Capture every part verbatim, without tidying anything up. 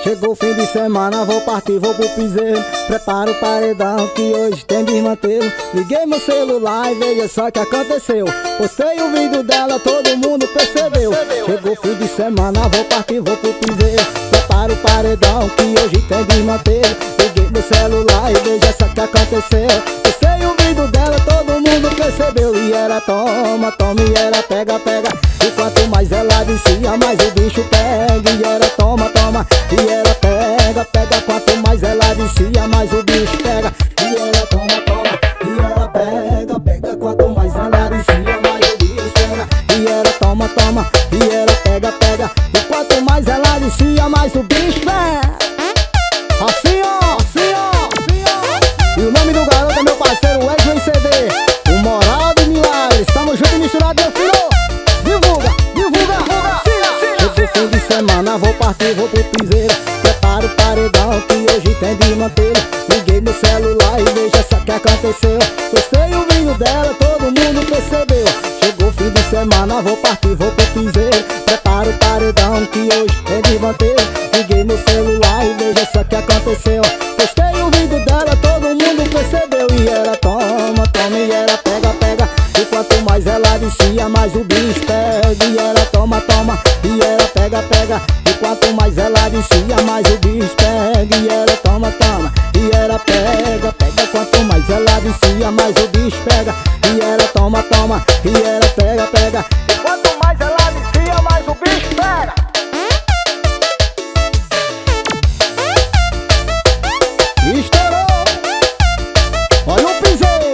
Chegou o fim de semana, vou partir, vou pro piseiro. Prepara o paredão que hoje tem desmantelo. Liguei meu celular e veja só o que aconteceu. Postei o vídeo dela, todo mundo percebeu. Chegou o fim de semana, vou partir, vou pro piseiro. Prepara o paredão que hoje tem desmantelo. Liguei meu celular e veja só o que aconteceu. Postei o vídeo dela, todo mundo percebeu. E era toma, toma, e era pega, pega. E quanto mais ela descia, mais o bicho pega. E era toma, toma, e era pega, pega. Quanto mais ela descia, mais o bicho pega. E era toma, toma, e era pega, pega. Quanto mais ela descia, mais o bicho pega. E era toma, toma, e era pega, pega. E quanto mais ela descia, mais o bicho pega. Assim ó, assim ó, assim ó. E o nome do garoto é meu parceiro Wesley C D, o Moral de Milagres. Tamo junto e misturado, meu filho. Divulga, divulga, divulga. Chegou fim de semana, vou partir, vou pro piseiro. Prepara o paredão que hoje tem desmantelo. Liguei meu celular e veja só o que aconteceu. Postei o vídeo dela, todo mundo percebeu. Chegou fim de semana, vou partir, vou pro piseiro. Prepara o paredão que hoje tem desmantelo. Liguei meu celular e veja só o que aconteceu. Postei o vídeo dela, todo mundo percebeu. E era toma, toma, e era pega, pega. E quanto mais ela descia, mais o bicho pega. E era toma, toma, e era pega, pega. E quanto mais ela descia, mais o bicho pega. E era toma, toma, e era pega, pega. Quanto mais ela descia, mais o bicho pega. E era toma, toma, e era pega, pega. E quanto mais ela descia, mais o bicho pega. Estourou! Olha o piseiro!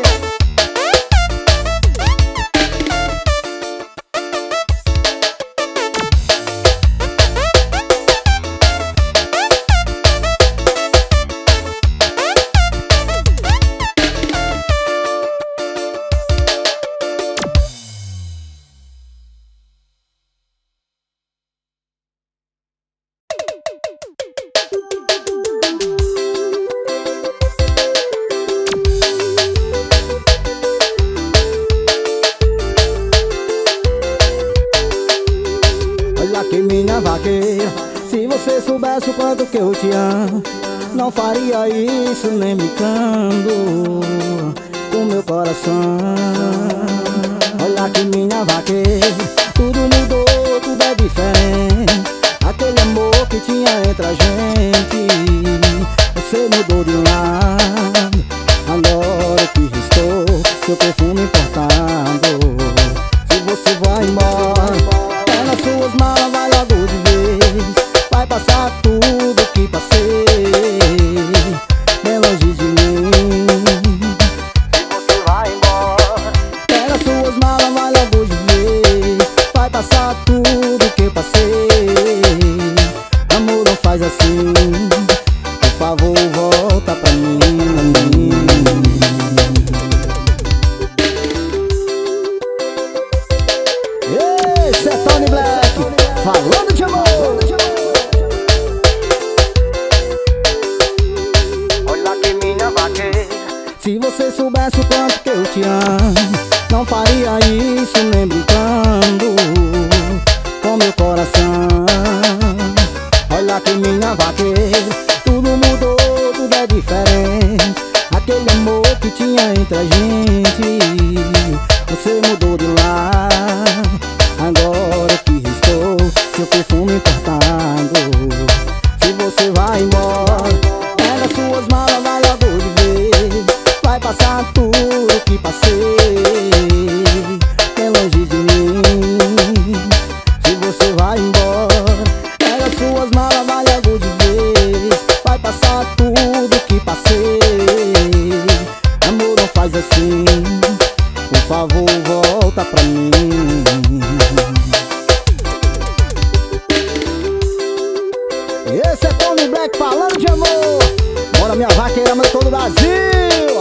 Que minha vaqueira, se você soubesse o quanto que eu te amo, não faria isso nem brincando com meu coração. Olha que minha vaqueira, tudo mudou, tudo é diferente. Aquele amor que tinha entre a gente, você mudou de lado. Agora o que restou, seu perfume importado. Se você vai embora, nas suas malas, vai logo de vez. Vai passar tudo que passei, bem longe de mim. Se você vai embora, pega suas malas, vai logo de vez. Vai passar tudo que passei. Amor, não faz assim, por favor, volta pra mim. Esse é Tony Black, falando de amor. Olha que minha vaqueira, se você soubesse o quanto que eu te amo, não faria isso nem brincando com meu coração. Olha que minha vaqueira, tudo mudou, tudo é diferente. Aquele amor que tinha entre a gente, você mudou de lado. Agora o que restou, seu perfume importado. Se você vai embora, pega suas malas, vai logo de vez. Vai passar tudo que passei, bem longe de mim. Se você vai embora, pega suas malas, vai logo de vez. Vai passar tudo que passei. Amor, não faz assim, por favor, volta pra mim. Esse é Tony Black falando de amor. Bora, minha vaqueira, mas todo o Brasil.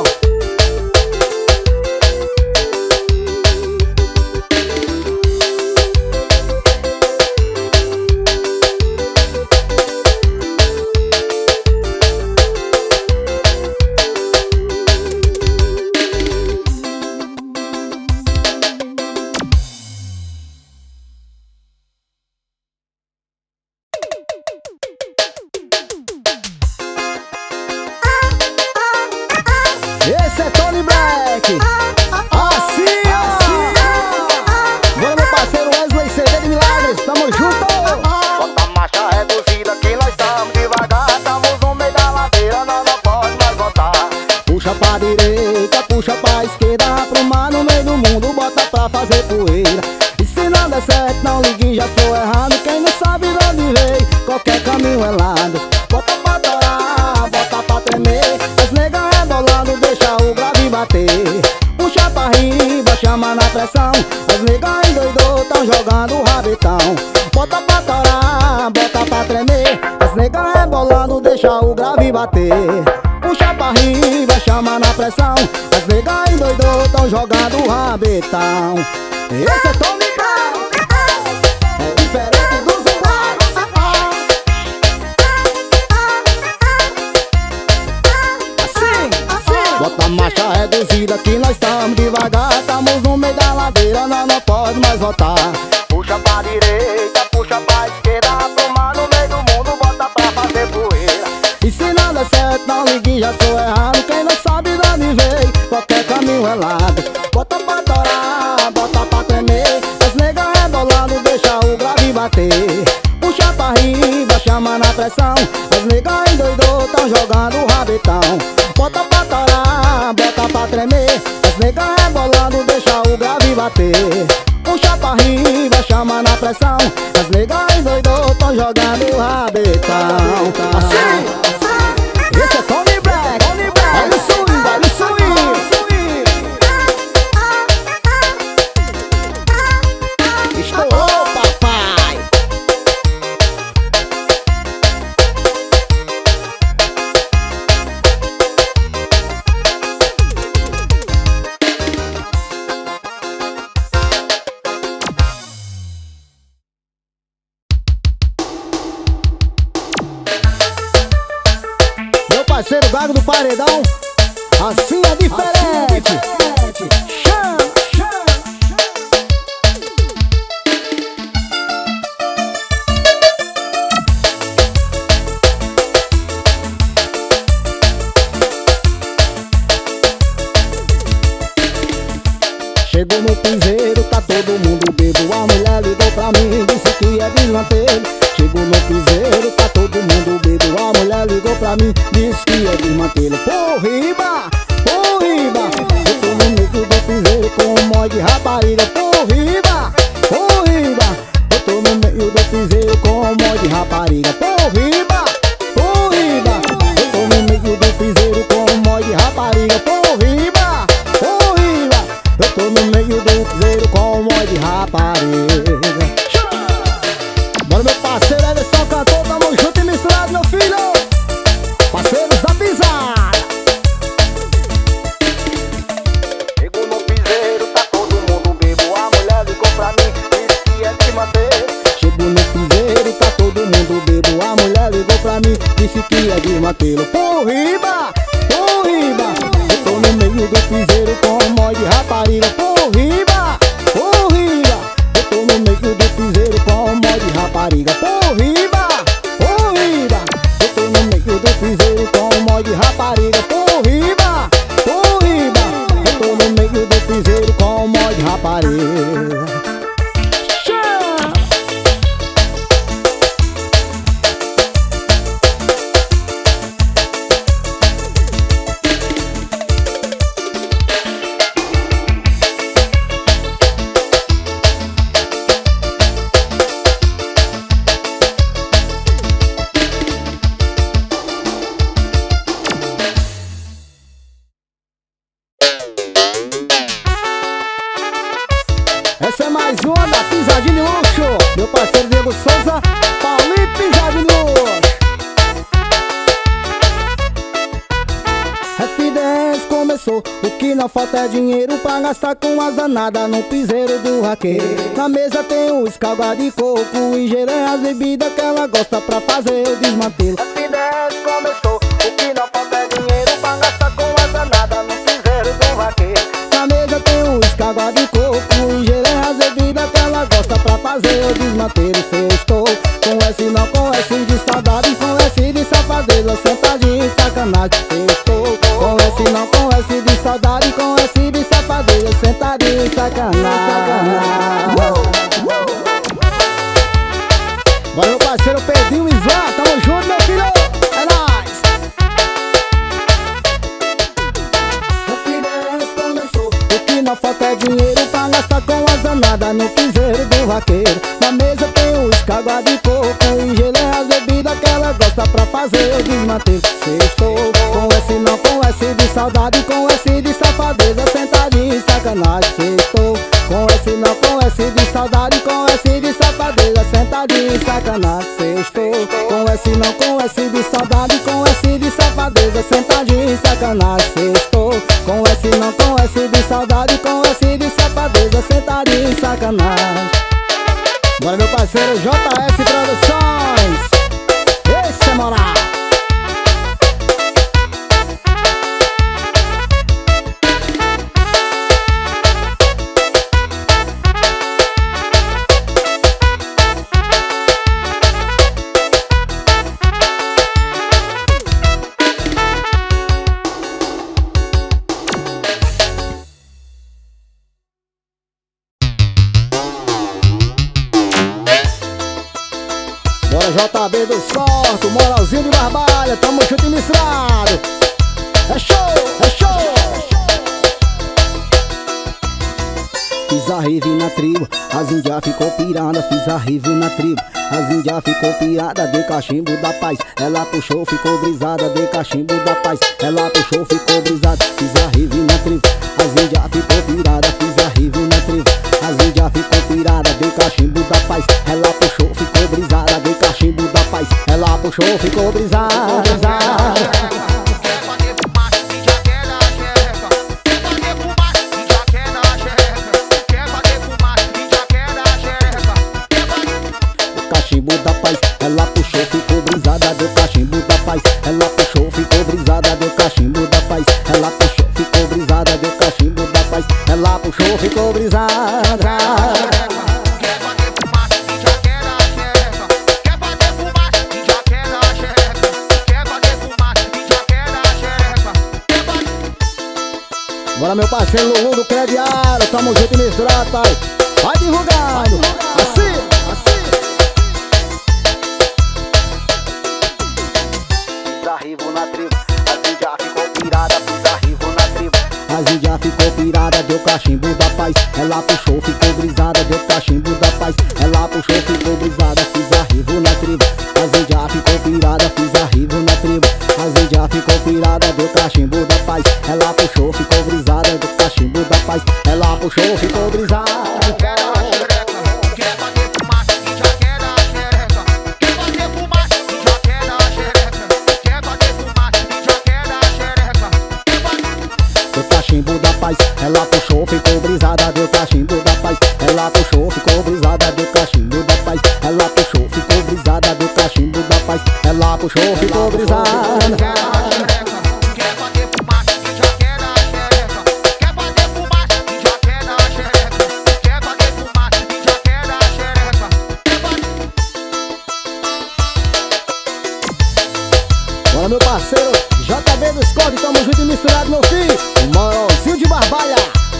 Soares, tamo junto. Bota a marcha reduzida que nós estamos devagar. Estamos no meio da ladeira, nós não pode mais voltar. Puxa pra direita, puxa pra esquerda, pro mar no meio do mundo, bota pra fazer poeira. E se não der certo, não ligue, já sou errado. Quem não sabe de onde veio, qualquer caminho é lado. Bota pra torar, bota pra tremer. As negas rebolando, deixa o grave bater. Puxa pra riba, chama na pressão. As negas endoidou, tão jogando o rabetão. Bota pra torar, bota pra tremer. As negas rebolando, deixa o grave bater. Puxa pra riba, chama na pressão. As negas endoidou, tão jogando o rabetão. Esse é Tony Brown, é diferente dos iguais. Assim, assim. Bota a marcha reduzida que nós estamos devagar. Estamos no meio da ladeira, nós não pode mais voltar. Puxa pra direita, puxa pra esquerda, pro mar no meio do mundo, bota pra fazer poeira. E se não der certo, não ligue, já sou errado. Quem não sabe de onde veio, qualquer caminho é lado. Bota pra torar, bota pra tremer. As negas rebolando, deixa o grave bater. Puxa pra riba, chama na pressão. As negas endoidou, tão jogando o rabetão. Bota pra torar, bota pra tremer. As negas rebolando, deixa o grave bater. Puxa pra riba, chama na pressão. As negas endoidou, tão jogando o rabetão. Assim. Esse é Tony Black, Tony Black. Olha o swing, olha o swing. Estourou, papai. Parceiro Gago do Paredão, assim é diferente. Chama, chama. Chegou no piseiro, tá todo mundo bebo. A mulher ligou pra mim, disse que é desmantelo. Chegou no piseiro, tá todo mundo bebo. A mulher ligou pra mim, disse que é desmantelo. Por riba, por riba. Eu tô no meio do piseiro com um monte de rapariga. Por riba, por riba. Eu tô no meio do piseiro com um monte de rapariga. Por riba, por riba. Eu tô no meio do piseiro com um monte de rapariga. Por riba, por riba. Eu tô no meio do piseiro com um monte de rapariga. Bora, meu parceiro Ederson Cantor, tamo junto e misturado, meu filho. Parceiros da pisada. Chego no piseiro, tá todo mundo bebo. A mulher ligou pra mim, disse que é desmantelo. Chego no piseiro, tá todo mundo bebo. A mulher ligou pra mim, disse que é desmantelo. Por riba, por riba. Eu tô no meio do piseiro com um monte de rapariga. Por riba, por riba. Eu tô no meio do piseiro com um monte de rapariga. Por riba, por riba. Eu tô no meio do piseiro com um monte de rapariga. Por riba, por riba. Eu tô no meio do piseiro com um monte de rapariga. Essa é mais uma da Pisadinha de Luxo. Meu parceiro Diego Souza, Paulinho Pisadinha de Luxo. F dez começou, o que não falta é dinheiro pra gastar com as danadas no piseiro do raqueiro. Na mesa tem um escalda de coco e gerei as bebidas que ela gosta pra fazer o desmantelo. F dez começou, o que não falta é dinheiro pra gastar com as danadas no piseiro do raqueiro. Na mesa tem um escalda de coco e gerei as bebidas que ela gosta pra fazer o desmantelo. Sextou, com S não com S de saudade, com S de safadeza, sentadinho e sacanagem. Sextou, com S não com S de saudade, com S de safadeza, sentadinho e sacanagem. Bora meu parceiro Pedrinho Islam, tamo junto meu filho, é nóis. O que não falta é dinheiro pra gastar com as danadas no piseiro do vaqueiro. Na mesa tem um uísque, água de coco e gelo é as bebidas que ela gosta pra fazer o desmanteiro. Sextou com S não, com S de saudade, com S de safadeza, sentadinho em sacanagem. Sextou com S não, com S de saudade, com S de safadeza, sentadinho em sacanagem. Sextou com S não, com S de saudade, com S de safadeza, sentadinho em sacanagem. Sextou com S não, com S de saudade, com S de safadeza, sentadinho em sacanagem. Bora meu parceiro J S Produções, esse é moral. Bora J B dos Cortos, moralzinho de Barbalha, tamo junto e misturado. É show, é show. Fiz a rave na tribo, as índias ficou pirada. Fiz a rave na tribo, as índias ficou pirada. De cachimbo da paz, ela puxou, ficou brisada. De cachimbo da paz, ela puxou, ficou brisada. Fiz a rave na tribo, as índias ficou pirada. Fiz a rave na tribo, as índias ficou pirada. De cachimbo da paz, ela puxou, ficou brisada. De cachimbo da paz, ela puxou, ficou brisada. Cachimbo da paz, ela puxou, ficou brisada. Deu cachimbo da paz, ela puxou, ficou brisada. Deu cachimbo da paz, ela puxou, ficou brisada. Deu cachimbo da paz, ela puxou, ficou brisada. Quer fazer fumaça e já quer na xereca. Quer fazer fumaça e já quer na xereca. Quer fazer fumaça e já quer na xereca. Bora meu parceiro Lulu do Crediário, tamo junto e misturado, pai. Vai divulgando, assim, assim. Fiz arrivo na tribo, as índias ficou pirada. Fiz arrivo na tribo, as índias ficou pirada. Deu cachimbo da paz, ela puxou, ficou brisada. Deu cachimbo da paz, ela puxou, ficou brisada. Fiz arrivo na tribo, as índias ficou pirada. Fiz arrivo na tribo, as índias ficou pirada. Deu cachimbo da paz, ela puxou, ficou brisada. Deu cachimbo da paz, ela puxou, ficou brisada. Quer fazer fumaça e já quer na xereca. Quer fazer fumaça e já quer na xereca. Quer fazer fumaça e já quer na xereca. Deu cachimbo da paz, ela puxou, ficou brisada. Deu cachimbo da paz, ela puxou, ficou brisada. Deu cachimbo da paz, ela puxou, ficou brisada. Deu cachimbo da paz, ela puxou, ficou brisada. Quer fazer fumaça e já quer na xereca. Quer fazer fumaça e já quer na xereca. Quer fazer fumaça e já quer na xereca. Bora meu parceiro J B dos Cortes, tamo junto e misturado meu filho. O moralzinho de Barbalha.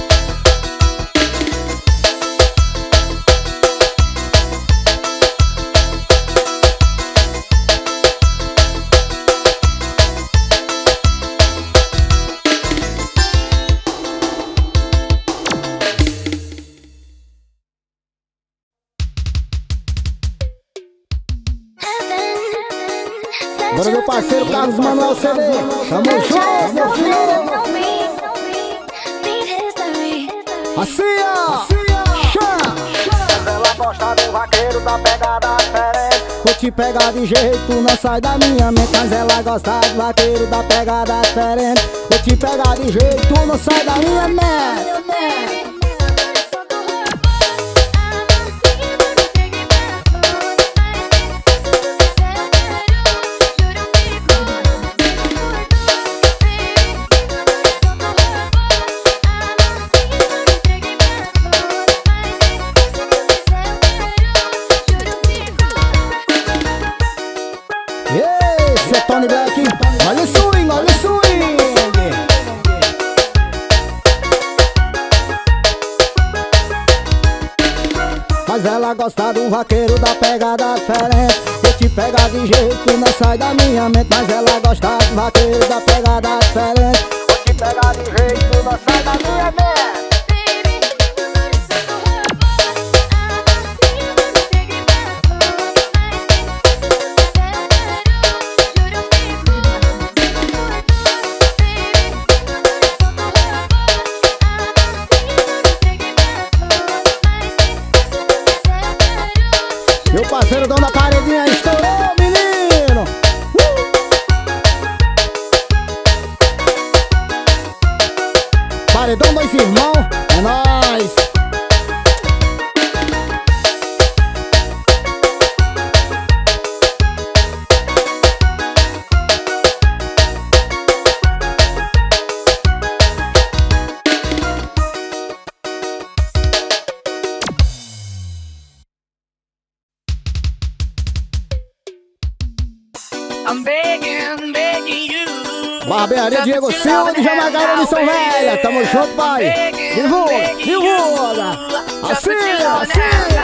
Bora meu parceiro Carlos Manuel C D, tamo junto meu filho. Assim ó, mas ela gosta do vaqueiro da pegada diferente. vou te pegar de jeito, não sai da minha mente. Mas ela gosta do vaqueiro da pegada diferente. Vou te pegar de jeito, não sai da minha mente. Esse é Tony Black, olha o swing, olha o swing. ela gosta do vaqueiro da pegada diferente. Vou te pegar de jeito, não sai da minha mente. Mas ela gosta do vaqueiro da pegada diferente. Vou te pegar de jeito, não sai da minha mente. Meu parceiro dono da paredinha estourou, menino! Uh! Paredão dois irmãos, é nóis! I'm begging, begging you. Barbearia Diego Silva de Jamaica, Missão Velha. Tamo junto, pai. Divulga, divulga. Assim, assim.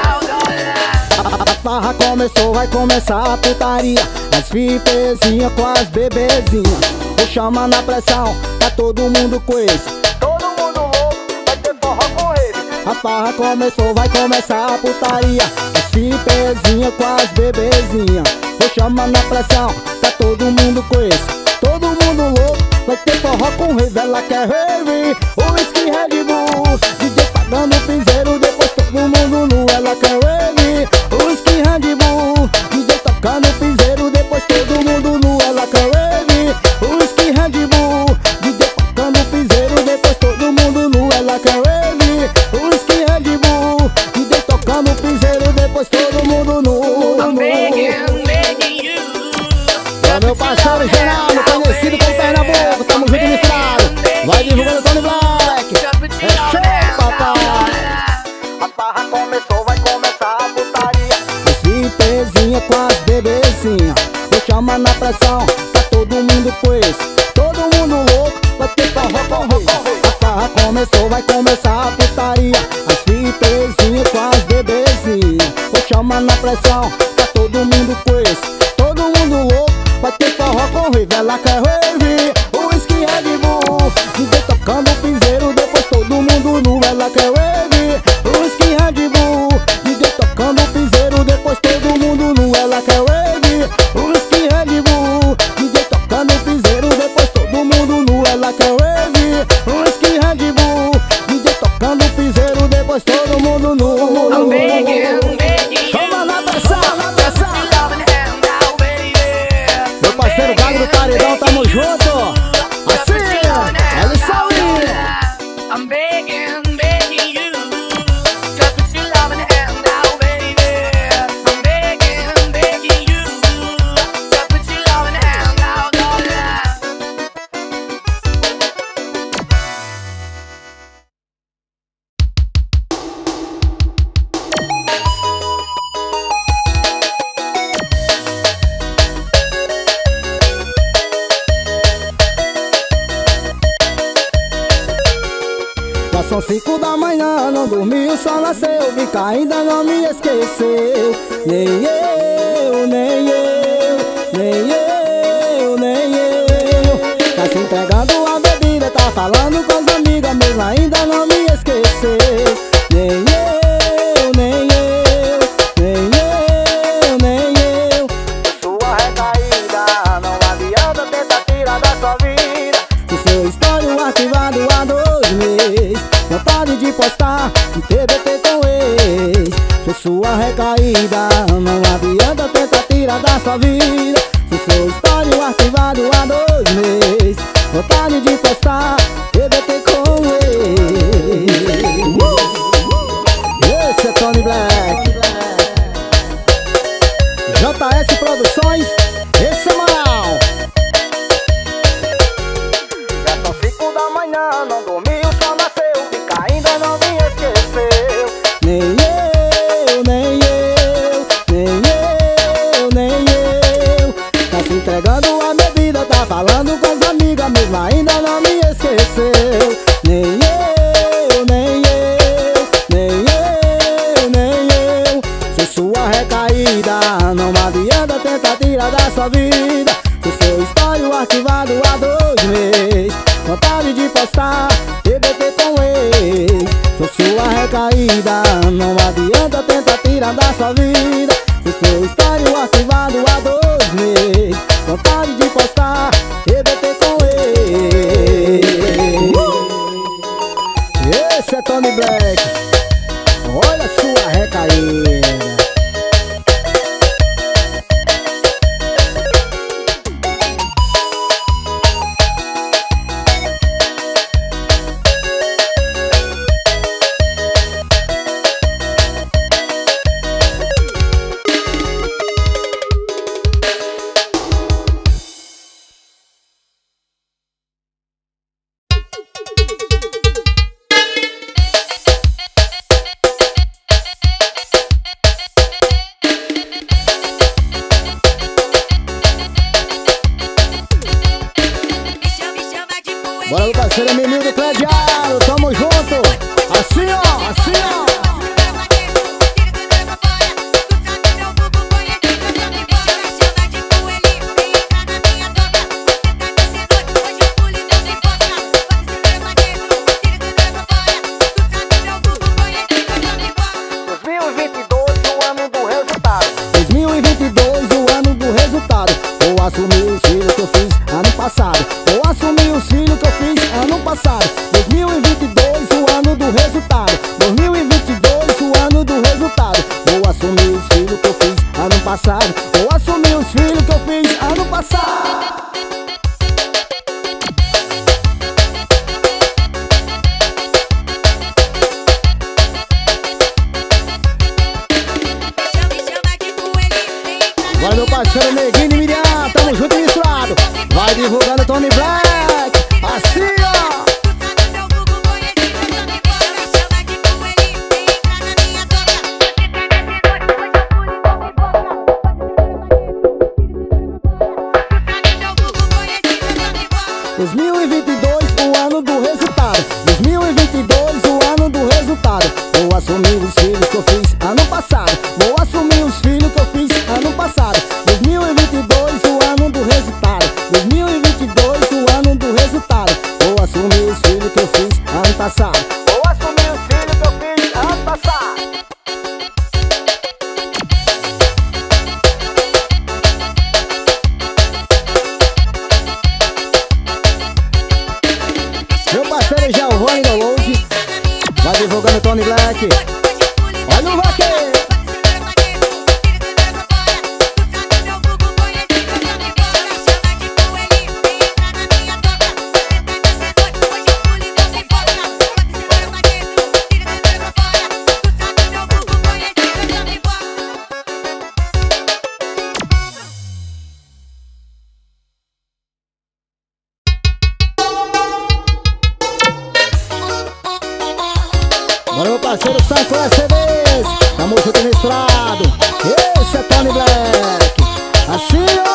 A farra começou, vai começar a putaria. As fipezinhas com as bebezinhas. Vou chamar na pressão, tá todo mundo com esse. Todo mundo louco, vai ter forró com ele. A farra começou, vai começar a putaria. As fipezinhas com as bebezinhas. Vou chamar na pressão, tá todo mundo com esse. Todo mundo louco, vai ter forró com rave. Ela quer rave, o whisky Red Bull. D J pagando piseiro, depois todo mundo nu. Ela quer rave, o whisky Red Bull. D J tocando piseiro, depois todo mundo nu. Ela quer rave, o whisky Red Bull. D J tocando piseiro, depois todo mundo nu. Ela quer rave, o whisky Red Bull. D J tocando piseiro, depois todo mundo nu. I'm begging, begging you. É meu parceiro Geraldo, conhecido como Pernambuco, tamo junto e misturado. Vai divulgando Tony Black. É show, papai. A farra começou, vai começar a putaria. As fipezinhas com as bebezinhas. Vou chamar na pressão, tá todo mundo com esse. Todo mundo louco, vai ter forró com rei. A farra começou, vai começar a putaria. As fipezinhas com as bebezinhas. Vou chamar na pressão, tá todo mundo com esse. Todo mundo louco, vai ter forró com rave. Ela quer rave, o whisky Red Bull. D J tocando piseiro, depois todo mundo nu. Ela quer rave, o whisky Red Bull. D J tocando piseiro, depois todo mundo nu. Ela quer rave, o whisky Red Bull. D J tocando piseiro, depois todo mundo nu. Ela quer rave, o whisky Red Bull. D J tocando piseiro, depois todo mundo nu. I'm begging, begging you. Chama na pressão, na Just pressão. put your loving hand out, baby. Meu parceiro Gago do Paredão, tamo junto. Assim, ela sabe. I'm begging, begging you. Just put your loving hand out, baby. I'm begging, begging you. Just put your loving hand out, Já são cinco da manhã, não dormiu, só nasceu. Fica ainda não me esqueceu. Nem eu, nem eu, nem eu, nem eu. Tá se entregando a bebida, tá falando com as amigas, mesmo ainda não me esqueceu. Nem eu, nem eu, nem eu, nem eu. Sua recaída, não adianta tentar tirar da sua vida. O seu histórico arquivado há dois meses. Vontade de postar um T B T com ex. Sou sua recaída, não adianta tentar tirar da sua vida. Sou seu histórico arquivado há dois meses. Vontade de postar T B T com ex. Esse é Tony Black. J S Produções, esse é moral. Já são cinco da manhã, não dormiu, só nasceu. Fica ainda não me esqueceu. Nem eu, nem eu, nem eu, nem eu. Tá se entregando a bebida, tá falando com as amigas, mesmo ainda não me esqueceu. Nem eu, nem eu, nem eu, nem eu. Não adianta tentar tirar da sua vida o seu histórico arquivado há dois meses. Vontade de postar T B T com ex, sou sua recaída. Não adianta tentar tirar da sua vida o seu histórico arquivado há dois meses. Vontade de postar T B T com ex. Esse é Tony Black, olha sua recaída. Bora, meu parceiro Emílio do Crediário, tamo junto. Assim ó, assim ó. dois mil e vinte e dois, o ano do resultado. Vou assumir os filhos que eu fiz ano passado. Vou assumir os filhos que eu fiz ano passado. dois mil e vinte e dois, o ano do resultado. dois mil e vinte e dois, o ano do resultado. Vou assumir os filhos que eu fiz ano passado. Vou assumir os filhos que eu fiz ano passado. Agora meu parceiro Neguinho e Miriam, tamo junto e misturado. Vai divulgando Tony Black, assim ó. dois mil e vinte e dois, o ano do resultado. dois mil e vinte e dois, o ano do resultado. Vou assumir os filhos que eu fiz ano passado. Vou assumir os filhos que eu fiz ano passado. dois mil e vinte e dois, o ano do resultado. dois mil e vinte e dois, o ano do resultado. Vou assumir os filhos que eu fiz ano passado. Vou assumir os filhos que eu fiz ano passado. Meu parceiro Giovanni Download, vai divulgando Tony Black. Olha o vaqueiro. Bora, meu parceiro Santo C Ds, tamo junto e misturado. Esse é Tony Black, assim ó.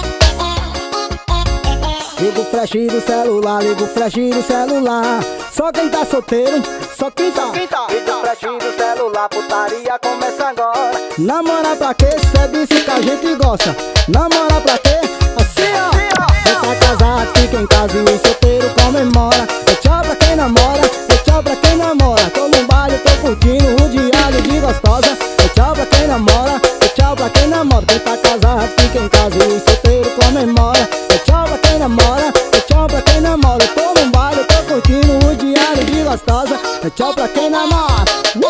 Liga o flash do celular, liga o flash do celular. Só quem tá solteiro, só quem tá. Liga o flash do celular, putaria começa agora. Namorar pra quê? Cê disse que a gente gosta. Namorar pra quê? Assim ó. Quem tá casado fica em casa e o solteiro comemora. É tchau pra quem namora, é tchau pra quem namora. Tô no baile, tô curtindo, rodeado de gostosa. É tchau pra quem namora, é tchau pra quem namora. Quem tá casado fica em casa e o solteiro comemora. É tchau pra quem namora, é tchau pra quem namora. Tô no baile, tô curtindo, rodeado de gostosa. É tchau pra quem namora.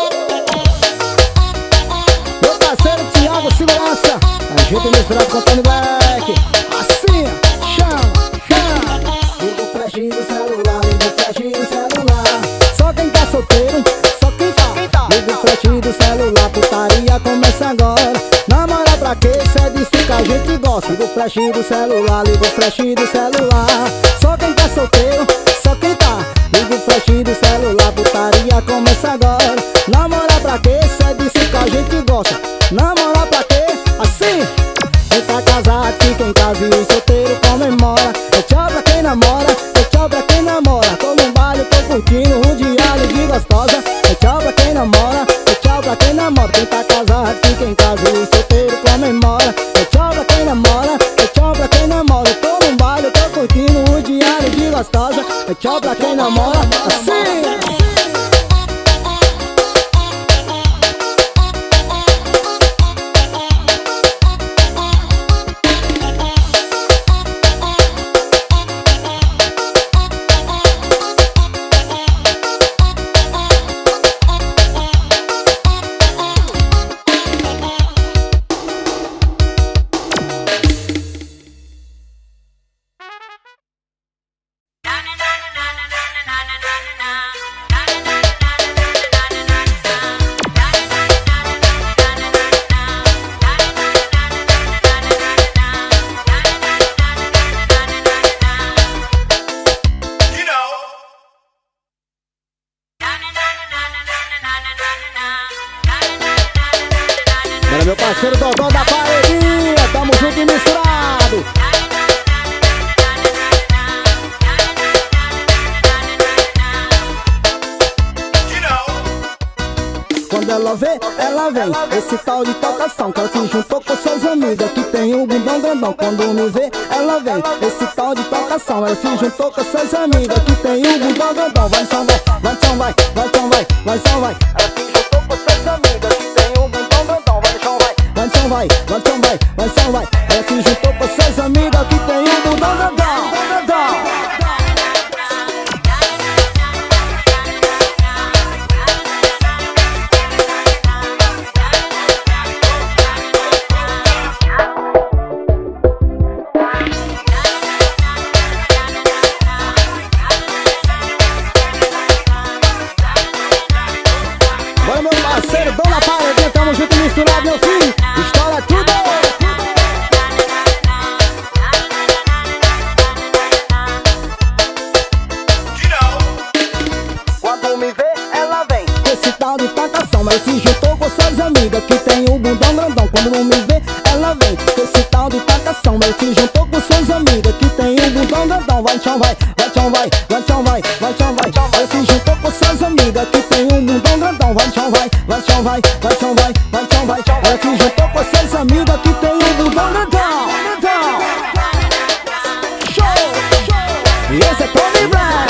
Meu parceiro Thiago Segurança, a gente misturado com Tony Black. Assim, chama, chama. Liga o flash do celular, liga o flash do celular. Só quem tá solteiro, só quem tá. Liga o flash do celular, putaria começa agora. Namorar pra quê? Cê disse que a gente gosta. Liga o flash do celular, liga o flash do celular. Só quem tá solteiro, só quem tá. Liga o flash do celular, putaria começa agora. Namorar pra quê? Cê disse que a gente gosta. Namorar pra quê? Assim. Quem tá casado fica em casa e o solteiro comemora. É tchau pra quem namora, é tchau pra quem namora. Tô no baile, tô curtindo, rodeado de gostosa. É tchau pra quem namora, é tchau pra quem namora. Quem tá casado fica em casa e o solteiro comemora. tchau pra quem namora. Assim. Era meu parceiro Dodó da Paredinha, tamo junto e misturado. Quando ela vê, ela vem, esse tal de tocação, que ela se juntou com suas amigas que tem um bundão grandão. Quando me vê, ela vem, esse tal de tocação, ela se juntou com suas amigas que tem um bundão grandão. Vai, chão, vai, vai, chão, vai, vai, chão, vai, vai, chão, vai. Ela se juntou com suas amigas que tem um bundão grandão. Vai, chão, vai. Vai, chão, vai, vai, chão, vai, vai, chão, vai. Ela se juntou com suas amigas que tem um bundão grandão, grandão. Bora, meu parceiro, Dona Paredinha, tamo junto e misturado, meu filho. Estoura tudo! Quando me vê, ela vem. Esse tal de tacação, mas se juntou com suas amigas que tem um bundão grandão. Quando não me vê, ela vem. Esse tal de tacação, mas se juntou com suas amigas que tem um bundão grandão. Vai, chão, vai, vai, chão, vai, vai, chão, vai, vai, chão, vai. Ela se juntou com suas amigas que tem um bundão grandão. Vai, chão, vai, vai, chão, vai, vai, chão, vai, vai, chão, vai. Ela se juntou com suas amigas que tem um bundão grandão, grandão. Show, show. E esse é Tony Black.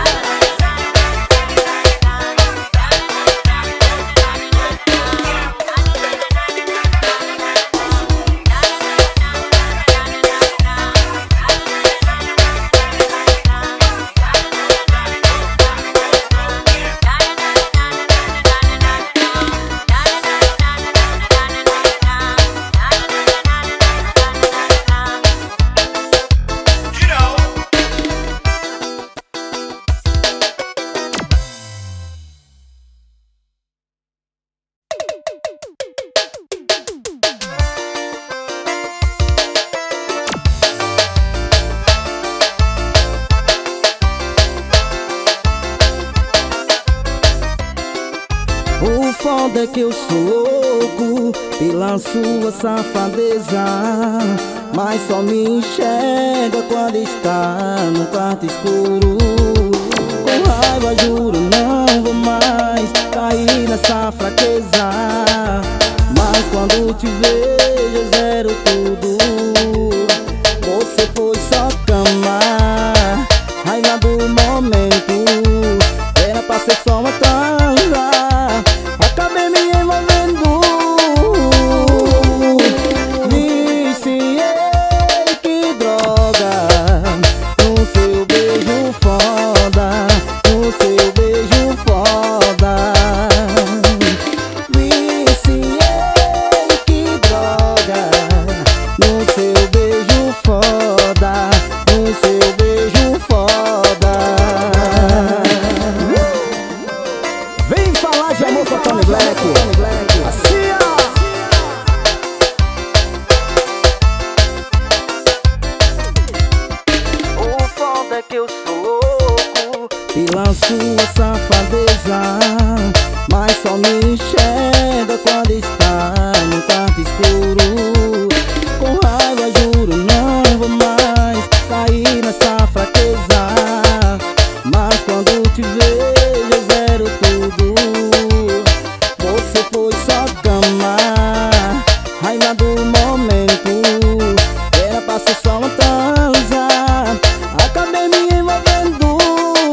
O foda é que eu sou louco pela sua safadeza, mas só me enxerga quando está no quarto escuro. Com raiva juro não vou mais cair nessa fraqueza, mas quando te vejo eu zero tudo. Você foi só cama, raiva do momento, era pra ser só uma transa. Acabei me envolvendo, viciei, que droga, no seu beijo foda, no seu beijo foda. Viciei, que droga, no seu beijo foda, no seu beijo foda. Vem falar de amor com Tony Black. Assim, ó. O foda é que eu sou louco Pela sua safadeza, mas só me enxerga quando está no quarto escuro. Com raiva juro não vou mais cair nessa fraqueza, mas quando te vejo eu zero tudo. Você foi só cama, raiva do momento, era pra ser só uma transa. Acabei me envolvendo,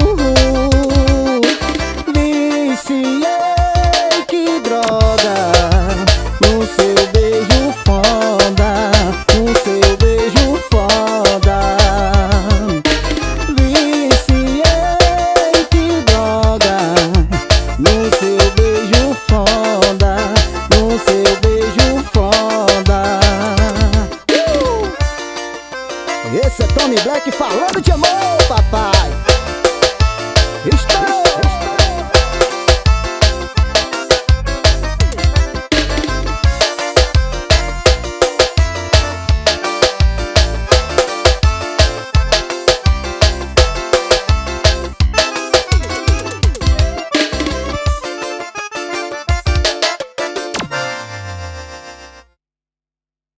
Esse é Tony Black falando de amor, papai.